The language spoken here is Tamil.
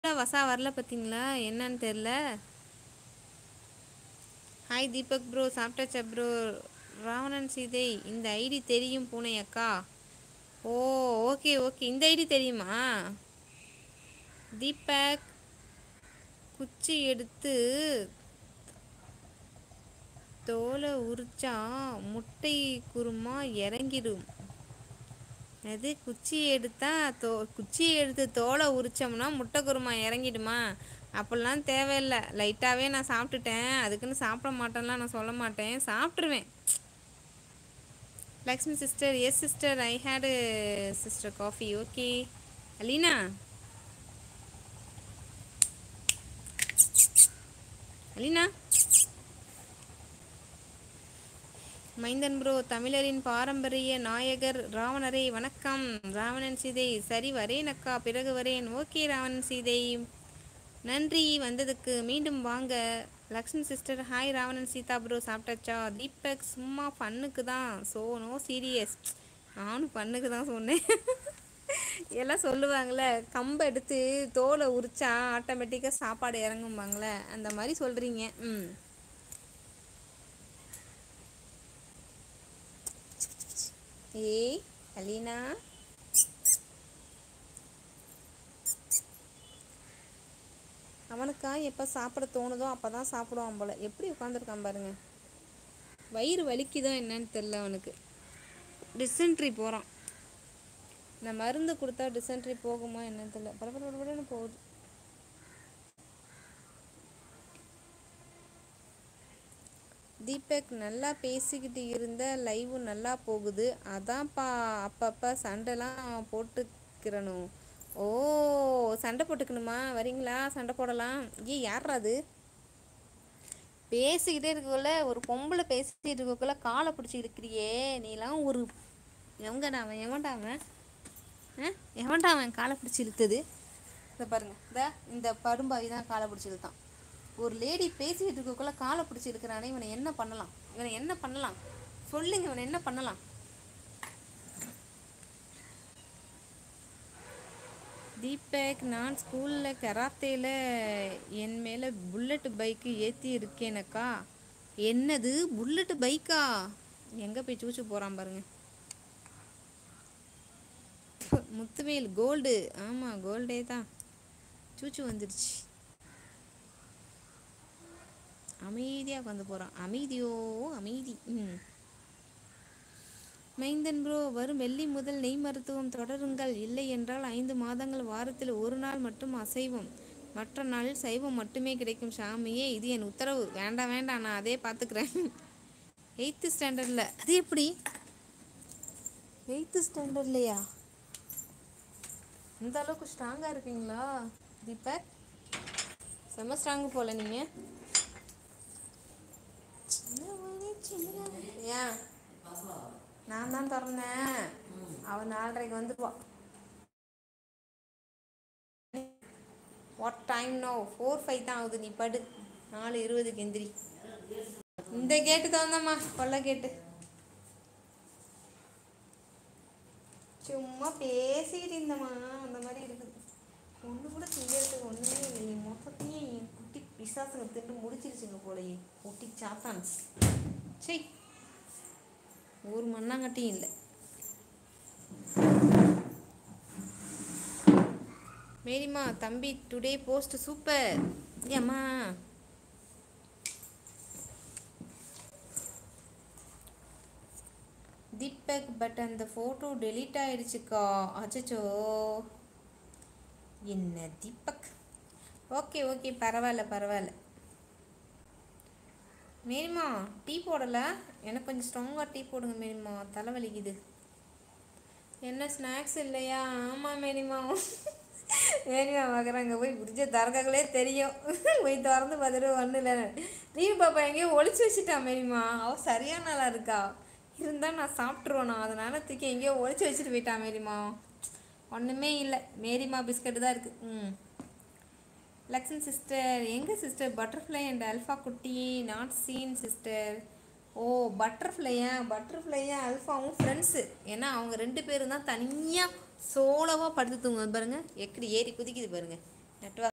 வசா வரல பார்த்தீங்களா? என்னன்னு தெரில. ஹாய் தீபக் ப்ரோ, சாப்பிட்டாச்சா ப்ரோ? ராவணன் சீதை, இந்த ஐடி தெரியும் பூனை அக்கா. ஓ, ஓகே ஓகே, இந்த ஐடி தெரியுமா? தீபக், குச்சி எடுத்து தோலை உரிச்சா முட்டை குருமா இறங்கிடும். அது குச்சியை எடுத்து தோலை உரிச்சோம்னா முட்டை குருமா இறங்கிடுமா? அப்படிலாம் தேவையில்லை. லைட்டாகவே நான் சாப்பிட்டுட்டேன், அதுக்குன்னு சாப்பிட மாட்டேன்லாம் நான் சொல்ல மாட்டேன், சாப்பிட்ருவேன். Lakshmi sister, yes sister, I had sister coffee. Okay Aleena, Aleena. Maindhan bro, தமிழரின் பாரம்பரிய நாயகர் ராவணரே வணக்கம். ராவணன் சீதை, சரி வரேன் அக்கா, பிறகு வரேன். ஓகே ராவணன் சீதை, நன்றி வந்ததுக்கு, மீண்டும் வாங்க. Lakshmi sister, hi Ravanan Seetha bro, சாப்பிட்டாச்சா? தீபக், சும்மா ஃபன்னுக்கு தான், ஸோ நோ சீரியஸ். நானும் ஃபன்னுக்கு தான் சொன்னேன். எல்லாம் சொல்லுவாங்களே, கம்பை எடுத்து தோலை உரிச்சா ஆட்டோமேட்டிக்காக சாப்பாடு இறங்கும்பாங்களே, அந்த மாதிரி சொல்கிறீங்க. ஏய் அலீனா, அவனுக்கா எப்போ சாப்பிட தோணுதோ அப்போ தான் சாப்பிடுவான் போல். எப்படி உட்காந்துருக்கான் பாருங்க. வயிறு வலிக்குதோ என்னன்னு தெரில அவனுக்கு. டிசென்ட்ரி போகிறான். இந்த மருந்து கொடுத்தா டிசென்ட்ரி போகுமா என்னன்னு தெரியல. பரபரன்னு போகுது. தீபக், நல்லா பேசிக்கிட்டு இருந்த லைவு நல்லா போகுது, அதான்ப்பா அப்பப்போ சண்டைலாம் போட்டுக்கிறணும். ஓ, சண்டை போட்டுக்கணுமா? வரீங்களா, சண்டை போடலாம். யாரா அது? பேசிக்கிட்டே இருக்கக்குள்ள, ஒரு பொம்பளை பேசிக்கிட்டு இருக்கக்குள்ள காலை பிடிச்சி இருக்கிறியே நீலாம். ஒரு எவன்டா அவன் காலை பிடிச்சி இழுத்தது? இதை பாருங்க, இந்த படும்பாவி தான் காலை பிடிச்சி இழுத்தான். ஒரு லேடி பேசிக்கிட்டு இருக்கக்குள்ள காலை பிடிச்சி இருக்கிறானே, இவனை என்ன பண்ணலாம்? சொல்லுங்க, இவனை என்ன பண்ணலாம்? தீபக், நான் ஸ்கூலில் கராத்தேல என் மேலே புல்லட் பைக்கு ஏற்றி இருக்கேனக்கா. என்னது புல்லட் பைக்கா? எங்கே போய் சூச்சு போகிறான் பாருங்க. முத்துவேல், கோல்டு. ஆமாம், கோல்டே தான். சூச்சு வந்துடுச்சு. அமைதியாக வந்து போகிறான். அமைதியோ அமைதி. மைந்தன் ப்ரோ, வரும் வெள்ளி முதல் நெய் மருத்துவம் தொடருங்கள். இல்லை என்றால் 5 மாதங்கள் வாரத்தில் 1 நாள் மட்டும் அசைவம், மற்ற நாளில் சைவம் மட்டுமே கிடைக்கும். சாமியே, இது என் உத்தரவு. வேண்டாம் வேண்டாம், நான் அதே பார்த்துக்கிறேன். 8th ஸ்டாண்டர்டில்? அது எப்படி 8th ஸ்டாண்டர்ட்லையா? இந்த அளவுக்கு ஸ்ட்ராங்காக இருக்கீங்களா தீபக்? செம்ம ஸ்ட்ராங்கு போல் நீங்கள். ஏன் நான் தான் திறந்தேன், அவன் 4:30க்கு வந்துடுவான். What time no? 4:05 தான் ஆகுது. நீ படு, 4:20க்கு எந்திரி. இந்த கேட்டு தந்தம்மா, கொல்ல கேட்டு. சும்மா பேசிக்கிட்டு இருந்தம்மா, அந்த மாதிரி இருக்குது. ஒன்று கூட செய்யறதுக்கு ஒன்றுமே இல்லை. மொத்தத்தையும் என் குட்டி பிசாசுங்க திட்டு முடிச்சிருச்சுங்க போலையே. குட்டி சாத்தான்ஸ். சரி, ஒரு மண்ணாங்கட்டியும் இல்லை. மேரிமா, தம்பி டுடே போஸ்ட் சூப்பர். ஏம்மா, தீபக், பட் அந்த ஃபோட்டோ டெலீட் ஆயிடுச்சுக்கா. அச்சோ, என்ன தீபக்? ஓகே ஓகே, பரவாயில்ல. மேரிமா, டீ போடலை? எனக்கு கொஞ்சம் ஸ்ட்ராங்காக டீ போடுங்க மேரிமா, தலைவலிக்குது. என்ன ஸ்நாக்ஸ் இல்லையா? ஆமாம் மேரிமா. மேரிமா பார்க்குறாங்க, போய் பிடிச்ச தரக்காங்களே தெரியும். போய் திறந்து பார்த்துட்டு ஒன்றும் இல்லை. ரீவி பாப்பா எங்கேயோ ஒழிச்சு வச்சுட்டான் மேரிமா. அவள் சரியான நாளாக இருக்கா, இருந்தால் நான் சாப்பிட்ருவேண்ணா, அதனால தூக்கி எங்கேயோ ஒழிச்சு வச்சுட்டு போயிட்டான் மேரிமா. ஒன்றுமே இல்லை, மேரிமா பிஸ்கட்டு தான் இருக்குது. லக்ஷ்மி சிஸ்டர், எங்கே சிஸ்டர் பட்டர்ஃப்ளை அண்ட் அல்ஃபா குட்டி? Not seen sister. ஓ, பட்டர்ஃப்ளையும் அல்ஃபாவும் ஃப்ரெண்ட்ஸு. ஏன்னா அவங்க 2 பேரும் தான் தனியாக சோலோவாக படுத்து தூங்குவது பாருங்கள், எப்படி ஏறி குதிக்குது பாருங்கள். நெட்வொர்க்